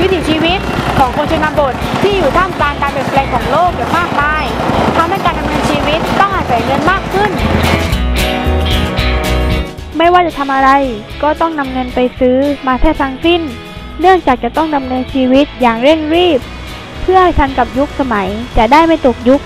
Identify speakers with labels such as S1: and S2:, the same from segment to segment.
S1: วิถีชีวิตของคนชนบทที่อยู่ท่ามกลางการเปลี่ยนแปลงของโลกอย่างมากมายทำให้การดำเนินชีวิตต้องอาศัยเงินมากขึ้นไม่ว่าจะทำอะไรก็ต้องนำเงินไปซื้อมาแทบทั้งสิ้นเนื่องจากจะต้องดำเนินชีวิตอย่างเร่งรีบเพื่อให้ทันกับยุคสมัยจะได้ไม่ตกยุค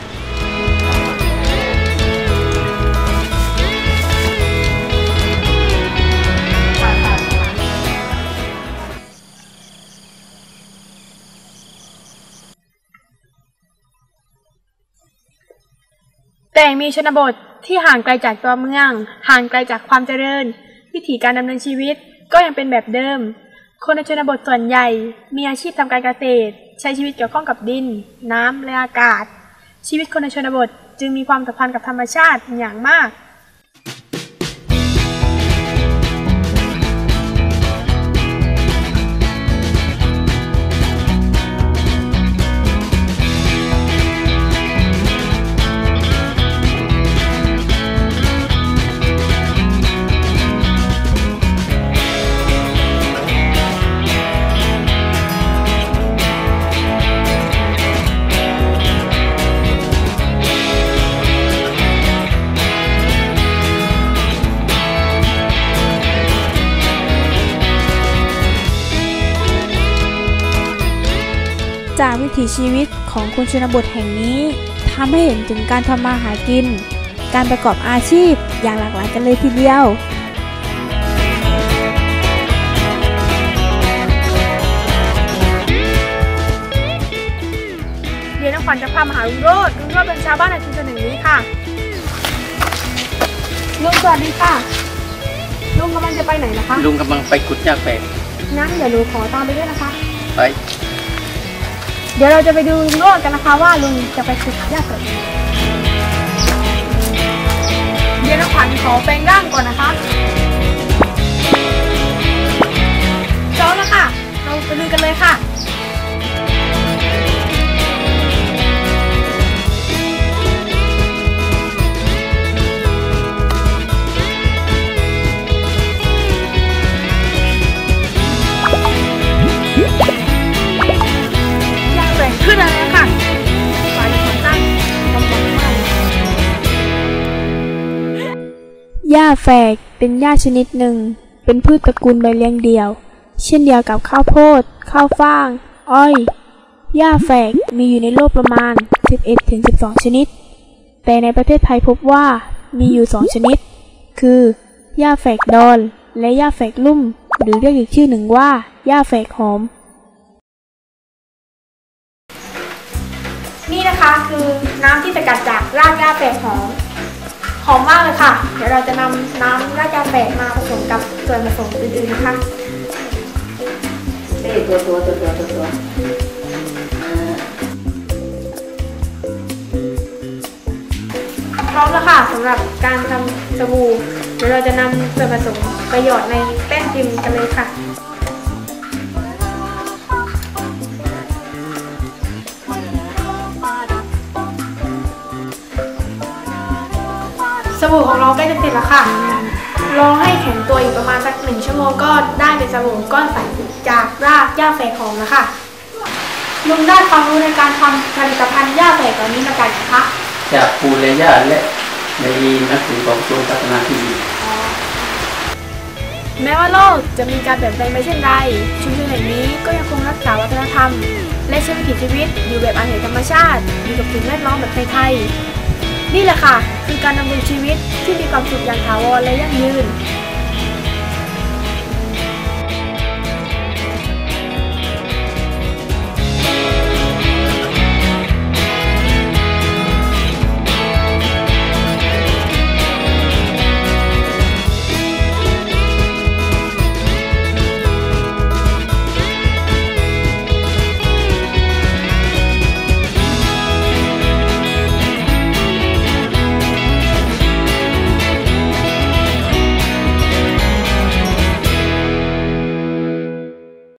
S1: แต่มีชนบทที่ห่างไกลจากตัวเมืองห่างไกลจากความเจริญวิถีการดำเนินชีวิตก็ยังเป็นแบบเดิมคนในชนบทส่วนใหญ่มีอาชีพทำการเกษตรใช้ชีวิตเกี่ยวข้องกับดินน้ำและอากาศชีวิตคนในชนบทจึงมีความสัมพันธ์กับธรรมชาติอย่างมากจากวิถีชีวิตของคนชนบทแห่งนี้ทำให้เห็นถึงการทำมาหากินการประกอบอาชีพอย่างหลากหลายกันเลยทีเดียวเดี๋ยวน้องขวัญจะพามาหาลุงโรจน์เป็นชาวบ้านในชุมชนแห่งนี้ค่ะลุงสวัสดีค่ะลุงกำลังจะไปไหนนะคะ
S2: ลุงกำลังไปขุดหญ้าแฝก
S1: งั้นเดี๋ยวหนูขอตามไปด้วยนะคะ
S2: ไป
S1: เดี๋ยวเราจะไปดูลุงโรจน์กันนะคะว่าลุงจะไปขุดหญ้าแฝกเดี๋ยวน้องขวัญขอแปลงร่างก่อนนะคะพร้อมแล้วค่ะเราไปดูกันเลยค่ะขึ้นอะไรค่ะไฟของตั้งกำลังมากหญ้าแฝกเป็นหญ้าชนิดหนึ่งเป็นพืชตระกูลใบเลี้ยงเดี่ยวเช่นเดียวกับข้าวโพดข้าวฟ่างอ้อยหญ้าแฝกมีอยู่ในโลกประมาณ 11-12 ชนิดแต่ในประเทศไทยพบว่ามีอยู่2ชนิดคือหญ้าแฝกดอนและหญ้าแฝกลุ่มหรือเรียกอีกชื่อหนึ่งว่าหญ้าแฝกหอมนี่นะคะคือน้ำที่สกัดจากรากหญ้าแฝกหอมมากเลยค่ะเดี๋ยวเราจะนำน้ำรากหญ้าแฝกมาผสมกับส่วนผสมอื่นๆนะคะตัวพร้อมแล้วค่ะสำหรับการทำสบู่เดี๋ยวเราจะนำส่วนผสมไปหยอดในแป้งพิมพ์กันเลยค่ะสบู่ของเราใกล้จะเสร็จแล้วค่ะรอให้แข็งตัวอีกประมาณสัก1 ชั่วโมงก็ได้เป็นสบู่ก้อนใสจากรากหญ้าแฝกหอมแล้วค่ะลุงได้ความรู้ในการทำผลิตภัณฑ์หญ้าแฝกเหล่านี้มาจากไหนคะ
S2: จากปูและหญ้าและในหนังสือของกรมพัฒนาที่ดิน
S1: แม้ว่าโลกจะมีการเปลี่ยนแปลงไปเช่นไรชุมชนแห่งนี้ก็ยังคงรักษาวัฒนธรรมและใช้วิถีชีวิตอยู่แบบอาศัยธรรมชาติอยู่กับสิ่งแวดล้อมแบบไทยๆนี่แหละค่ะคือการดำเนินชีวิตที่มีความสุขอย่างถาวรและยั่งยืน